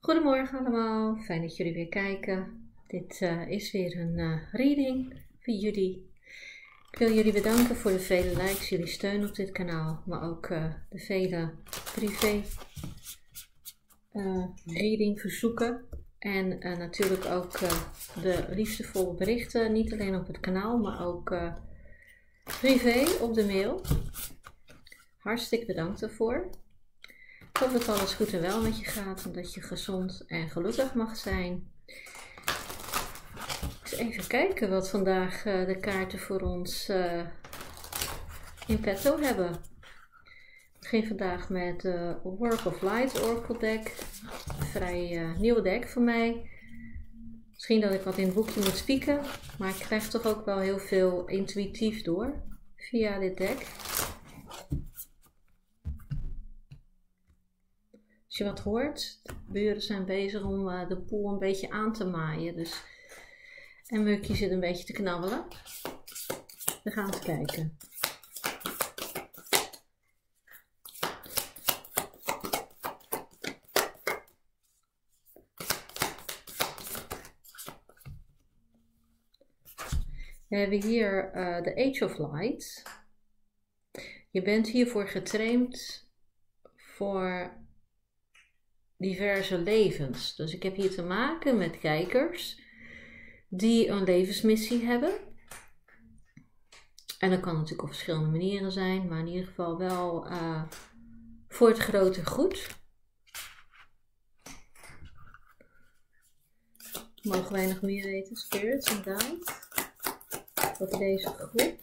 Goedemorgen allemaal, fijn dat jullie weer kijken. Dit is weer een reading voor jullie. Ik wil jullie bedanken voor de vele likes, jullie steun op dit kanaal, maar ook de vele privé reading verzoeken. En natuurlijk ook de liefdevolle berichten, niet alleen op het kanaal, maar ook privé op de mail. Hartstikke bedankt daarvoor. Ik hoop dat alles goed en wel met je gaat en dat je gezond en gelukkig mag zijn. Eens even kijken wat vandaag de kaarten voor ons in petto hebben. Ik begin vandaag met Work of Light Oracle deck. Een vrij nieuw deck voor mij. Misschien dat ik wat in het boekje moet spieken, maar ik krijg toch ook wel heel veel intuïtief door via dit deck. Als je wat hoort, de buren zijn bezig om de poel een beetje aan te maaien. Dus, en Mukkie zit een beetje te knabbelen. We gaan eens kijken. We hebben hier de Age of Light. Je bent hiervoor getraind voor diverse levens. Dus ik heb hier te maken met kijkers die een levensmissie hebben. En dat kan natuurlijk op verschillende manieren zijn, maar in ieder geval wel voor het grote goed. Mogen wij nog meer weten? Spirits and Guides. Over deze groep.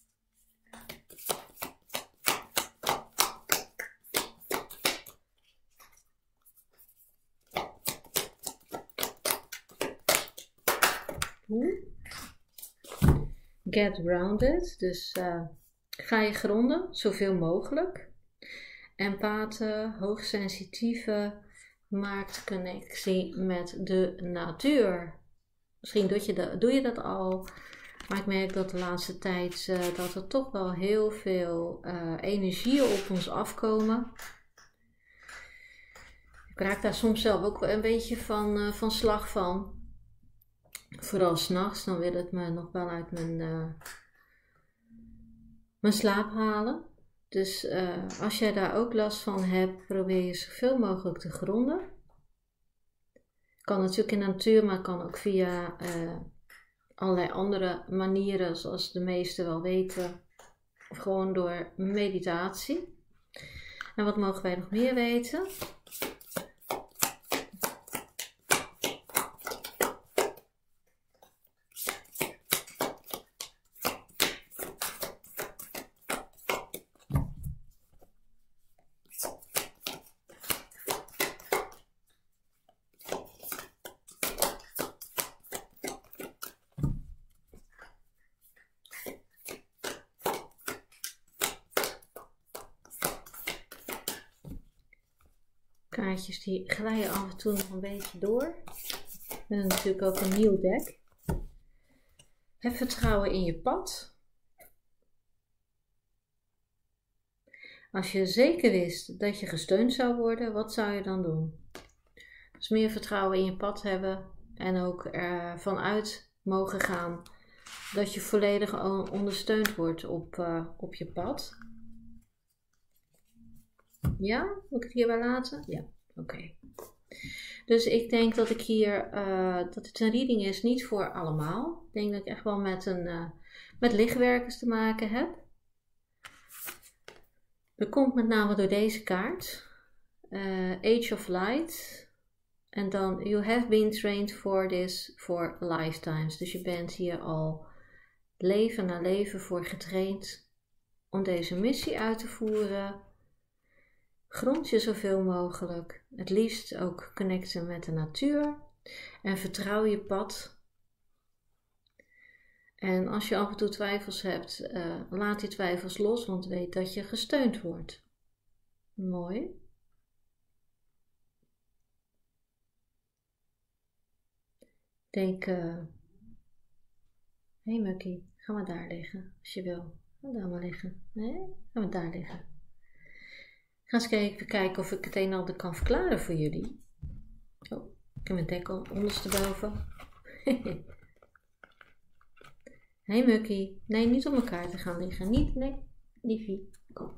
Get grounded, dus ga je gronden, zoveel mogelijk. Empathe, hoogsensitieve, maakt connectie met de natuur. Misschien doe je dat al, maar ik merk dat de laatste tijd dat er toch wel heel veel energieën op ons afkomen. Ik raak daar soms zelf ook wel een beetje van slag van. Vooral 's nachts, dan wil het me nog wel uit mijn slaap halen. Dus als jij daar ook last van hebt, probeer je zoveel mogelijk te gronden. Kan natuurlijk in de natuur, maar kan ook via allerlei andere manieren, zoals de meesten wel weten. Of gewoon door meditatie. En wat mogen wij nog meer weten? Kaartjes die glijden af en toe nog een beetje door. En natuurlijk ook een nieuw deck. Heb vertrouwen in je pad. Als je zeker wist dat je gesteund zou worden, wat zou je dan doen? Dus meer vertrouwen in je pad hebben en ook ervan uit mogen gaan dat je volledig ondersteund wordt op je pad. Ja? Moet ik het hierbij laten? Ja, oké. Dus ik denk dat ik hier, dat het een reading is, niet voor allemaal. Ik denk dat ik echt wel met lichtwerkers te maken heb. Dat komt met name door deze kaart. Age of Light. En dan, you have been trained for this for lifetimes. Dus je bent hier al leven na leven voor getraind om deze missie uit te voeren. Grond je zoveel mogelijk. Het liefst ook connecten met de natuur. En vertrouw je pad. En als je af en toe twijfels hebt, laat die twijfels los, want weet dat je gesteund wordt. Mooi. Ik denk, hé Mukkie, ga maar daar liggen, als je wil. Ga daar maar liggen. Nee, ga maar daar liggen. Ik ga eens even kijken of ik het een en ander kan verklaren voor jullie. Oh, ik heb mijn dekkel ondersteboven. Hey Mukkie. Nee, niet op elkaar te gaan liggen. Niet, nee. Liefie, kom.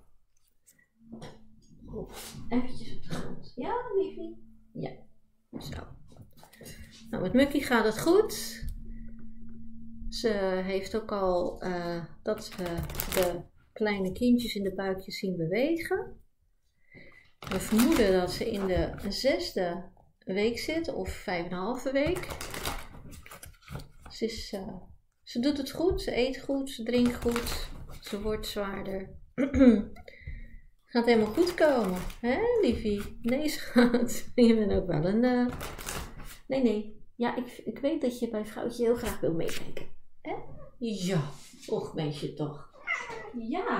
Kom, eventjes op de grond. Ja, liefie? Ja, zo. Nou, met Mukkie gaat het goed. Ze heeft ook al dat we de kleine kindjes in de buikjes zien bewegen. We vermoeden dat ze in de 6e week zit, of 5,5 week. Ze doet het goed, ze eet goed, ze drinkt goed, ze wordt zwaarder. Gaat helemaal goed komen, hè liefie? Nee schat, je bent ook wel een... Nee. Ja, ik weet dat je bij vrouwtje heel graag wil meekijken. Hè? Ja, och meisje toch. Ja.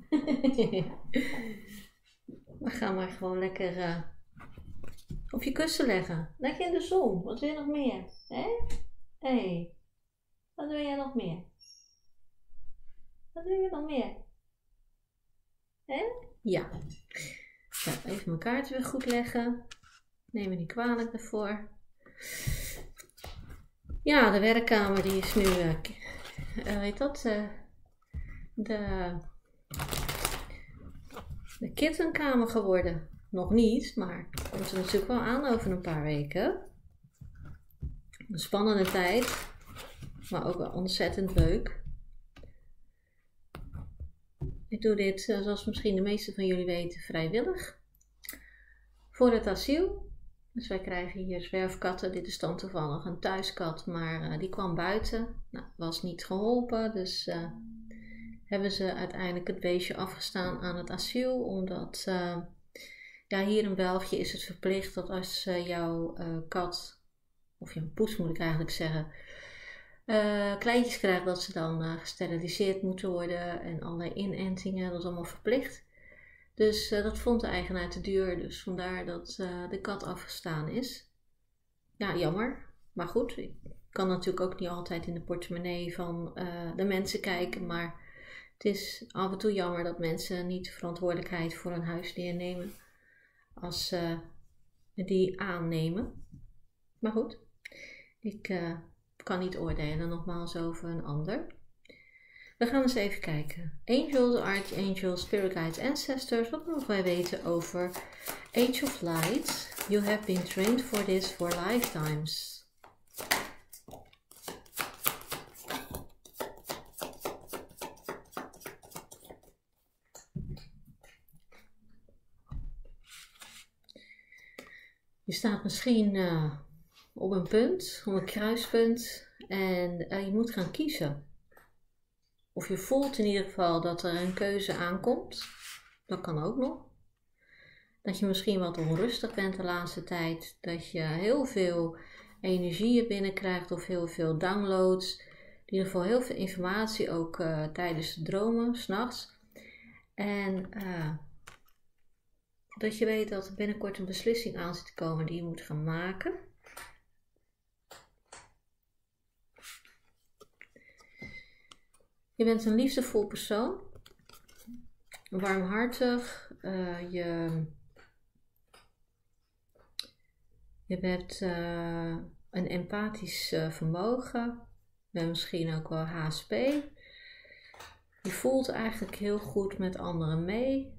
We gaan maar gewoon lekker op je kussen leggen. Lekker in de zon. Wat wil je nog meer? Hè? Hé. Wat wil jij nog meer? Wat wil je nog meer? Hè? Ja. Zo, even mijn kaarten weer goed leggen. Neem me niet kwalijk daarvoor. Ja, de werkkamer die is nu, heet dat? De kittenkamer geworden. Nog niet, maar komt er natuurlijk wel aan over een paar weken. Een spannende tijd, maar ook wel ontzettend leuk. Ik doe dit, zoals misschien de meeste van jullie weten, vrijwillig. Voor het asiel. Dus wij krijgen hier zwerfkatten. Dit is dan toevallig een thuiskat, maar die kwam buiten. Nou, was niet geholpen, dus hebben ze uiteindelijk het beestje afgestaan aan het asiel. Omdat hier in België is het verplicht dat als jouw kat, of jouw poes moet ik eigenlijk zeggen, kleintjes krijgt, dat ze dan gesteriliseerd moeten worden en allerlei inentingen, dat is allemaal verplicht. Dus dat vond de eigenaar te duur, dus vandaar dat de kat afgestaan is. Ja, jammer. Maar goed, ik kan natuurlijk ook niet altijd in de portemonnee van de mensen kijken, maar het is af en toe jammer dat mensen niet de verantwoordelijkheid voor een huisdier nemen als ze die aannemen. Maar goed, ik kan niet oordelen nogmaals over een ander. We gaan eens even kijken. Angels, Archangels, Spirit Guides, Ancestors. Wat mogen wij weten over Age of Light? You have been trained for this for lifetimes. Je staat misschien op een punt, op een kruispunt en je moet gaan kiezen. Of je voelt in ieder geval dat er een keuze aankomt. Dat kan ook nog. Dat je misschien wat onrustig bent de laatste tijd. Dat je heel veel energieën binnenkrijgt of heel veel downloads. In ieder geval heel veel informatie, ook tijdens de dromen, 's nachts. En dat je weet dat er binnenkort een beslissing aan zit te komen die je moet gaan maken. Je bent een liefdevol persoon, warmhartig, je hebt een empathisch vermogen, je bent misschien ook wel HSP. Je voelt eigenlijk heel goed met anderen mee.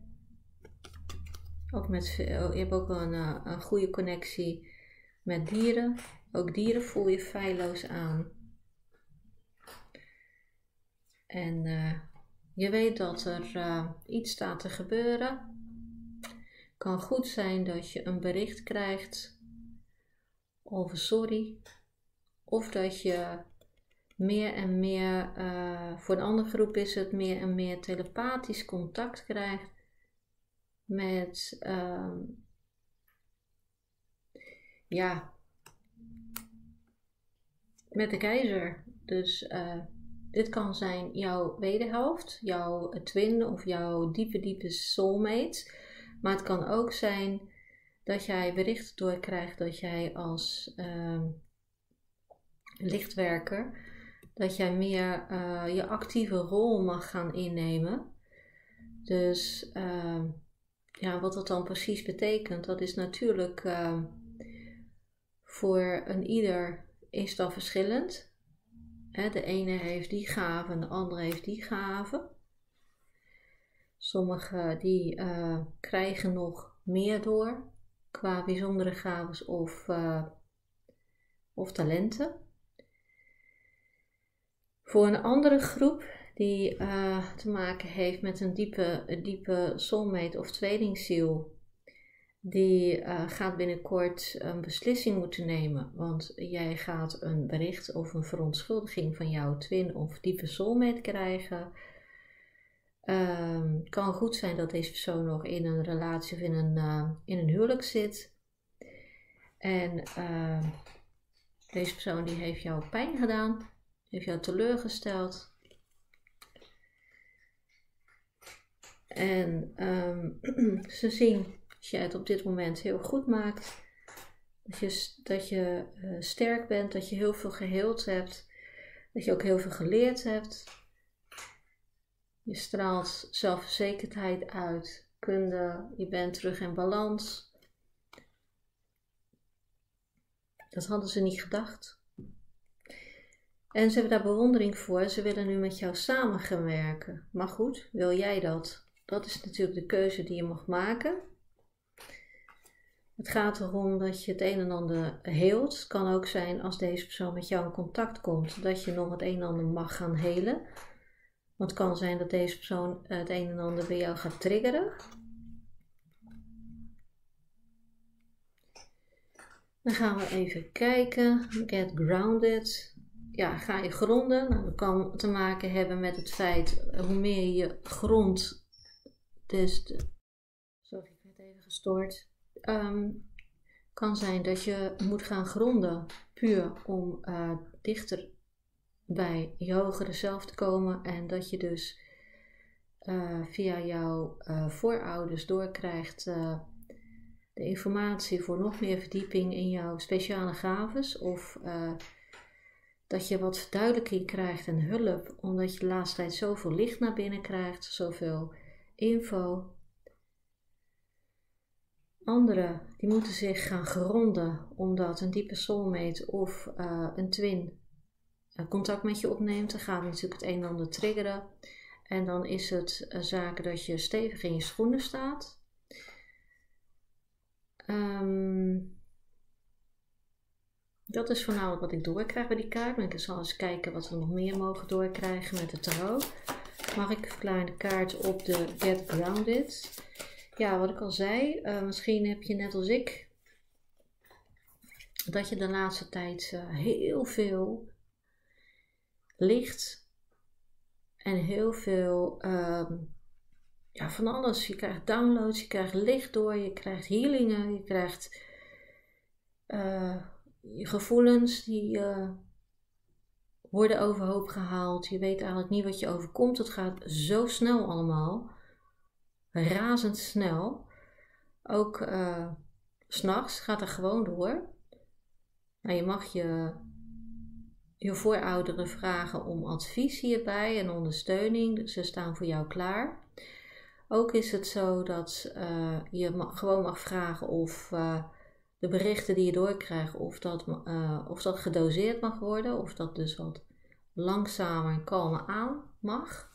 Je hebt ook wel een goede connectie met dieren. Ook dieren voel je feilloos aan. En je weet dat er iets staat te gebeuren. Kan goed zijn dat je een bericht krijgt over sorry. Of dat je meer en meer, voor een andere groep is het meer en meer telepathisch contact krijgt met, met de keizer. Dus dit kan zijn jouw wederhelft, jouw twin of jouw diepe soulmate. Maar het kan ook zijn dat jij berichten doorkrijgt dat jij als lichtwerker, dat jij meer je actieve rol mag gaan innemen. Dus wat dat dan precies betekent, dat is natuurlijk Voor een ieder is dat verschillend. De ene heeft die gave en de andere heeft die gave. Sommigen die krijgen nog meer door qua bijzondere gaves of talenten. Voor een andere groep die te maken heeft met een diepe soulmate of tweelingziel, die gaat binnenkort een beslissing moeten nemen, want jij gaat een bericht of een verontschuldiging van jouw twin of diepe soulmate krijgen. Het kan goed zijn dat deze persoon nog in een relatie of in een huwelijk zit. En deze persoon die heeft jou pijn gedaan, heeft jou teleurgesteld. En ze zien dat je het op dit moment heel goed maakt. Dat je sterk bent, dat je heel veel geheeld hebt. Dat je ook heel veel geleerd hebt. Je straalt zelfverzekerdheid uit, kunde, je bent terug in balans. Dat hadden ze niet gedacht. En ze hebben daar bewondering voor. Ze willen nu met jou samen gaan werken. Maar goed, wil jij dat? Dat is natuurlijk de keuze die je mag maken. Het gaat erom dat je het een en ander heelt. Het kan ook zijn als deze persoon met jou in contact komt, dat je nog het een en ander mag gaan helen. Want het kan zijn dat deze persoon het een en ander bij jou gaat triggeren. Dan gaan we even kijken. Get grounded. Ja, ga je gronden. Nou, dat kan te maken hebben met het feit, hoe meer je grondt. Sorry, ik werd even gestoord. Kan zijn dat je moet gaan gronden. Puur om dichter bij je hogere zelf te komen. En dat je dus via jouw voorouders doorkrijgt de informatie voor nog meer verdieping in jouw speciale gaves. Of dat je wat verduidelijking krijgt en hulp. Omdat je de laatste tijd zoveel licht naar binnen krijgt. Zoveel info. Anderen die moeten zich gaan gronden. Omdat een diepe soulmate of een twin contact met je opneemt. Dan gaat natuurlijk het een en ander triggeren. En dan is het zaken dat je stevig in je schoenen staat. Dat is voornamelijk wat ik doorkrijg bij die kaart. Maar ik zal eens kijken wat we nog meer mogen doorkrijgen met de tarot. Mag ik verklaren de kaart op de Get Grounded. Ja, wat ik al zei. Misschien heb je net als ik dat je de laatste tijd heel veel licht en heel veel van alles. Je krijgt downloads, je krijgt licht door, je krijgt healingen, je krijgt je gevoelens die worden overhoop gehaald. Je weet eigenlijk niet wat je overkomt. Het gaat zo snel allemaal. Razendsnel. Ook 's nachts gaat er gewoon door. Nou, je mag je voorouderen vragen om advies hierbij en ondersteuning. Ze staan voor jou klaar. Ook is het zo dat je gewoon mag vragen of de berichten die je doorkrijgt, of dat gedoseerd mag worden. Of dat dus wat langzamer en kalmer aan mag.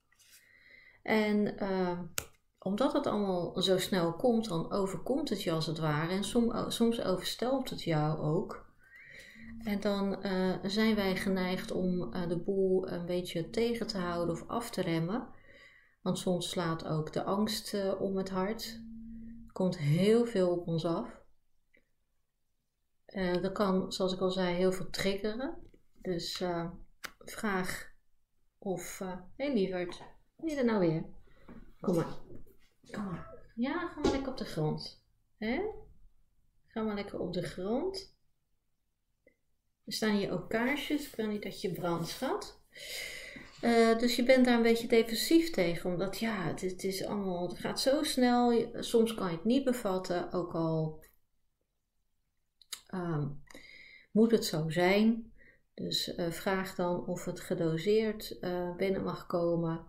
En omdat het allemaal zo snel komt, dan overkomt het je als het ware. En soms overstelpt het jou ook. En dan zijn wij geneigd om de boel een beetje tegen te houden of af te remmen. Want soms slaat ook de angst om het hart. Er komt heel veel op ons af. Dat kan, zoals ik al zei, heel veel triggeren. Dus vraag of... Hé lieverd, ben je er nou weer? Kom maar. Kom maar. Ja, ga maar lekker op de grond. Hè? Ga maar lekker op de grond. Er staan hier ook kaarsjes. Ik wil niet dat je brandt, schat. Dus je bent daar een beetje defensief tegen. Omdat het is allemaal, het gaat zo snel. Soms kan je het niet bevatten. Ook al moet het zo zijn. Dus vraag dan of het gedoseerd binnen mag komen.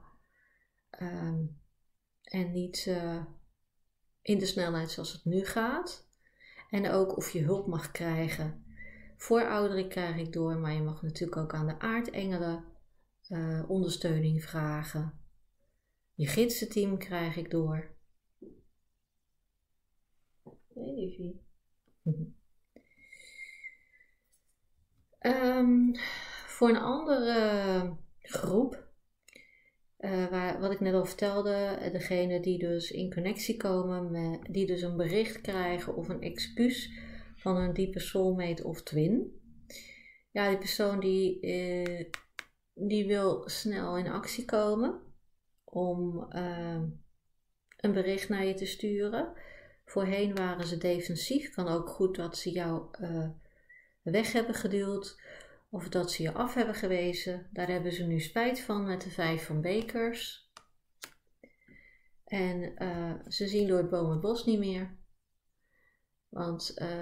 En niet in de snelheid zoals het nu gaat. En ook of je hulp mag krijgen. Voorouderen krijg ik door, maar je mag natuurlijk ook aan de aardengelen ondersteuning vragen. Je gidsenteam krijg ik door. Hey, liefie. Voor een andere groep, wat ik net al vertelde, degene die dus in connectie komen, die dus een bericht krijgen of een excuus van een diepe soulmate of twin. Ja, die persoon die wil snel in actie komen om een bericht naar je te sturen. Voorheen waren ze defensief. Kan ook goed dat ze jou weg hebben geduwd of dat ze je af hebben gewezen. Daar hebben ze nu spijt van met de 5 van bekers. En ze zien door het boom het bos niet meer. Want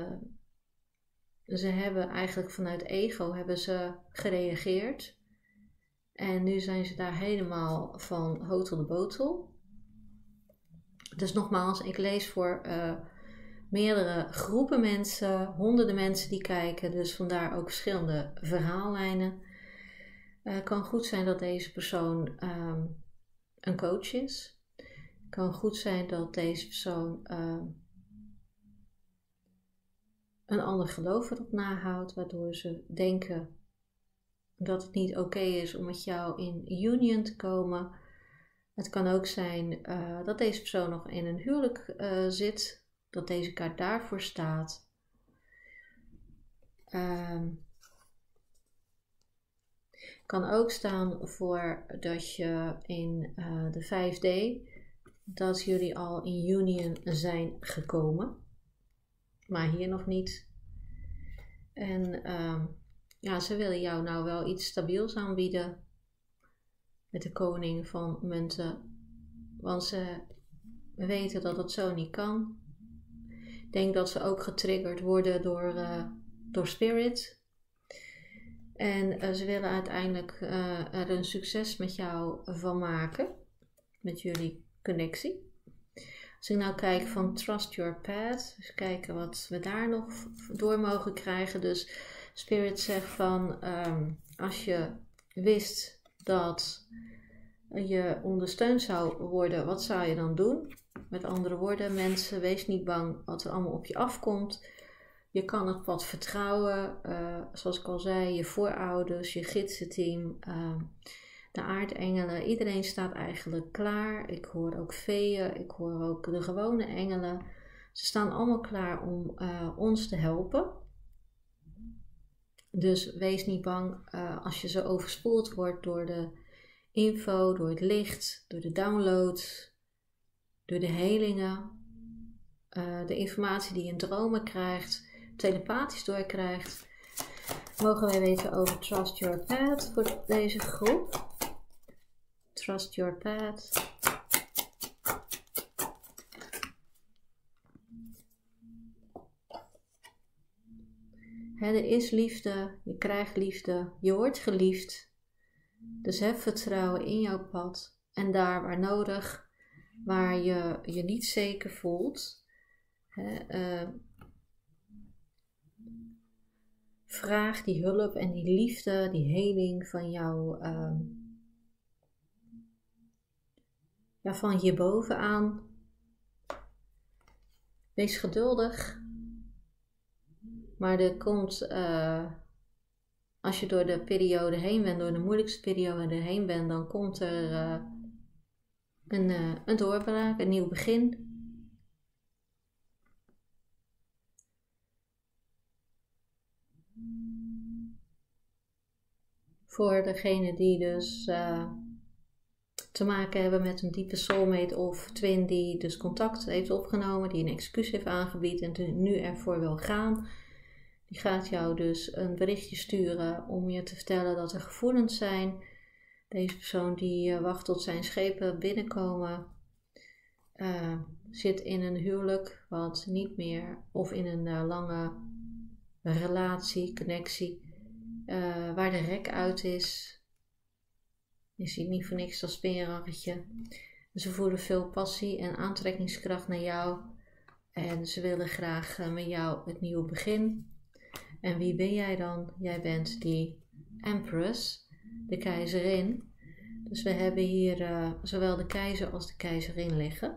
ze hebben eigenlijk vanuit ego hebben ze gereageerd. En nu zijn ze daar helemaal van hotel de botel. Dus nogmaals, ik lees voor meerdere groepen mensen, honderden mensen die kijken. Dus vandaar ook verschillende verhaallijnen. Het kan goed zijn dat deze persoon een coach is. Het kan goed zijn dat deze persoon een ander geloof erop nahoudt. Waardoor ze denken dat het niet oké is om met jou in union te komen. Het kan ook zijn dat deze persoon nog in een huwelijk zit. Dat deze kaart daarvoor staat. Kan ook staan voor dat je in de 5D, dat jullie al in union zijn gekomen. Maar hier nog niet. En ja, ze willen jou nou wel iets stabiels aanbieden. Met de koning van munten. Want ze weten dat het zo niet kan. Ik denk dat ze ook getriggerd worden door spirit. En ze willen uiteindelijk er een succes met jou van maken. Met jullie connectie. Als ik nou kijk van Trust Your Path. Dus kijken wat we daar nog door mogen krijgen. Dus spirit zegt van als je wist dat je ondersteund zou worden, wat zou je dan doen? Met andere woorden, mensen, wees niet bang wat er allemaal op je afkomt. Je kan het pad vertrouwen, zoals ik al zei, je voorouders, je gidsenteam, de aardengelen. Iedereen staat eigenlijk klaar. Ik hoor ook veeën, ik hoor ook de gewone engelen. Ze staan allemaal klaar om ons te helpen. Dus wees niet bang als je zo overspoeld wordt door de info, door het licht, door de downloads, door de helingen, de informatie die je in dromen krijgt, telepathisch doorkrijgt. Mogen wij weten over Trust Your Path voor deze groep. Trust Your Path. Er is liefde, je krijgt liefde, je wordt geliefd. Dus heb vertrouwen in jouw pad. En daar waar nodig, waar je je niet zeker voelt, vraag die hulp en die liefde, die heling van jou, van hierboven aan. Wees geduldig. Maar er komt, als je door de periode heen bent, door de moeilijkste periode heen bent, dan komt er een doorbraak, een nieuw begin. Voor degene die dus te maken hebben met een diepe soulmate of twin die dus contact heeft opgenomen, die een excuus heeft aangebied en nu ervoor wil gaan. Die gaat jou dus een berichtje sturen om je te vertellen dat er gevoelens zijn. Deze persoon die wacht tot zijn schepen binnenkomen, zit in een huwelijk wat niet meer, of in een lange relatie, connectie, waar de rek uit is. Je ziet niet voor niks dat spinraggetje. Ze voelen veel passie en aantrekkingskracht naar jou. En ze willen graag met jou het nieuwe begin. En wie ben jij dan? Jij bent die Empress, de keizerin. Dus we hebben hier zowel de keizer als de keizerin liggen.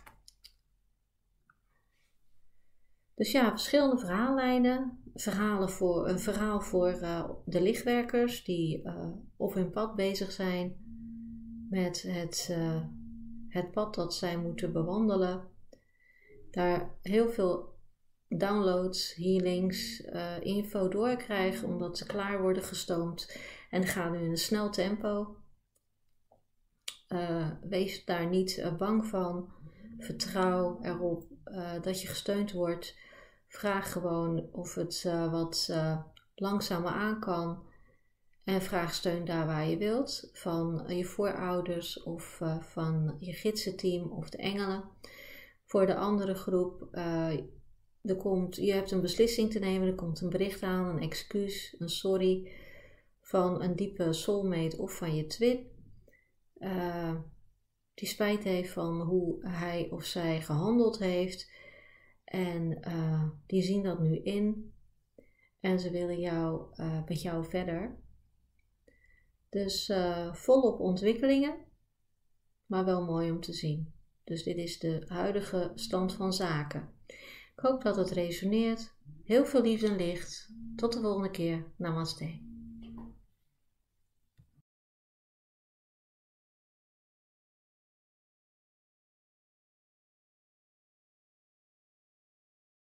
Dus ja, verschillende verhaallijnen. Een verhaal voor de lichtwerkers die op hun pad bezig zijn met het pad dat zij moeten bewandelen. Daar heel veel downloads, healings, info doorkrijgen omdat ze klaar worden gestoomd. En dat gaat nu in een snel tempo. Wees daar niet bang van. Vertrouw erop dat je gesteund wordt. Vraag gewoon of het wat langzamer aan kan. En vraag steun daar waar je wilt. Van je voorouders of van je gidsenteam of de engelen. Voor de andere groep, je hebt een beslissing te nemen. Er komt een bericht aan, een excuus, een sorry. Van een diepe soulmate of van je twin. Die spijt heeft van hoe hij of zij gehandeld heeft. En die zien dat nu in. En ze willen met jou verder. Dus volop ontwikkelingen. Maar wel mooi om te zien. Dus dit is de huidige stand van zaken. Ik hoop dat het resoneert. Heel veel liefde en licht. Tot de volgende keer. Namaste.